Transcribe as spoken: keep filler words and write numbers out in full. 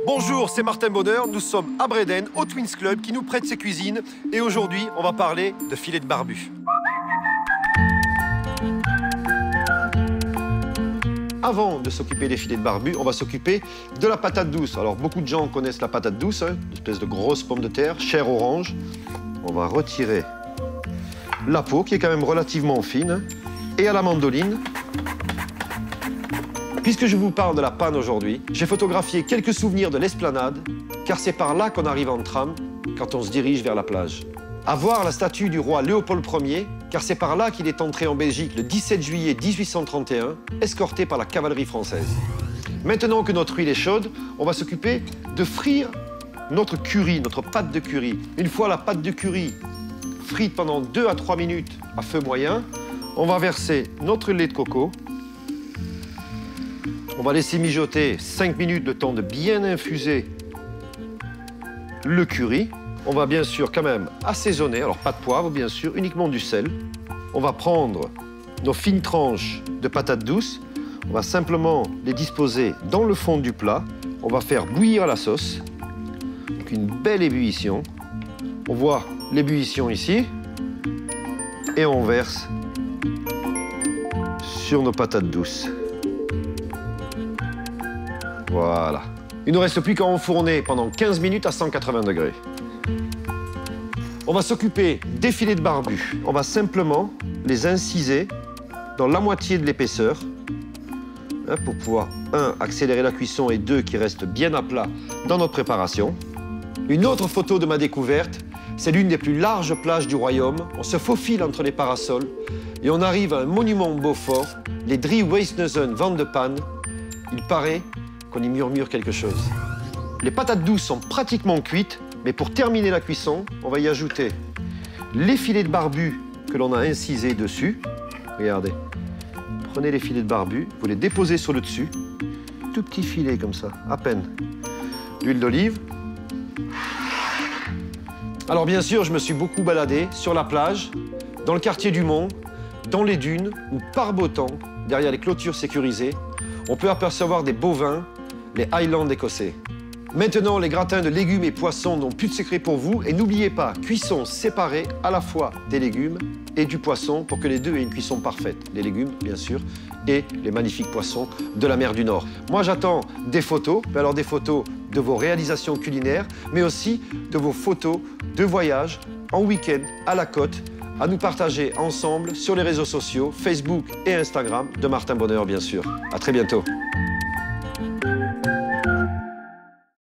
Bonjour, c'est Martin Bonheur. Nous sommes à Bredene, au Twins Club, qui nous prête ses cuisines. Et aujourd'hui, on va parler de filet de barbu. Avant de s'occuper des filets de barbu, on va s'occuper de la patate douce. Alors, beaucoup de gens connaissent la patate douce, hein, une espèce de grosse pomme de terre, chair orange. On va retirer la peau, qui est quand même relativement fine. Et à la mandoline, puisque je vous parle de la panne aujourd'hui, j'ai photographié quelques souvenirs de l'esplanade, car c'est par là qu'on arrive en tram quand on se dirige vers la plage. À voir la statue du roi Léopold Ier, car c'est par là qu'il est entré en Belgique le dix-sept juillet mille huit cent trente et un, escorté par la cavalerie française. Maintenant que notre huile est chaude, on va s'occuper de frire notre curry, notre pâte de curry. Une fois la pâte de curry frite pendant deux à trois minutes à feu moyen, on va verser notre lait de coco. On va laisser mijoter cinq minutes, le temps de bien infuser le curry. On va bien sûr quand même assaisonner, alors pas de poivre bien sûr, uniquement du sel. On va prendre nos fines tranches de patates douces. On va simplement les disposer dans le fond du plat. On va faire bouillir la sauce. Donc une belle ébullition. On voit l'ébullition ici. Et on verse sur nos patates douces. Voilà. Il ne reste plus qu'à enfourner pendant quinze minutes à cent quatre-vingts degrés. On va s'occuper des filets de barbu. On va simplement les inciser dans la moitié de l'épaisseur hein, pour pouvoir, un, accélérer la cuisson et deux, qu'ils restent bien à plat dans notre préparation. Une autre photo de ma découverte, c'est l'une des plus larges plages du royaume. On se faufile entre les parasols et on arrive à un monument au Beaufort, les Drie Weesneuzen van de Pan. Il paraît qu'on y murmure quelque chose. Les patates douces sont pratiquement cuites, mais pour terminer la cuisson, on va y ajouter les filets de barbu que l'on a incisés dessus. Regardez, prenez les filets de barbu, vous les déposez sur le dessus, tout petit filet comme ça, à peine. L'huile d'olive. Alors bien sûr, je me suis beaucoup baladé sur la plage, dans le quartier du Mont, dans les dunes, où par beau temps, derrière les clôtures sécurisées, on peut apercevoir des bovins, les Highlands écossais. Maintenant, les gratins de légumes et poissons n'ont plus de secret pour vous. Et n'oubliez pas, cuisson séparée à la fois des légumes et du poisson pour que les deux aient une cuisson parfaite. Les légumes, bien sûr, et les magnifiques poissons de la mer du Nord. Moi, j'attends des photos, mais alors des photos de vos réalisations culinaires, mais aussi de vos photos de voyage en week-end à la côte, à nous partager ensemble sur les réseaux sociaux, Facebook et Instagram, de Martin Bonheur, bien sûr. À très bientôt.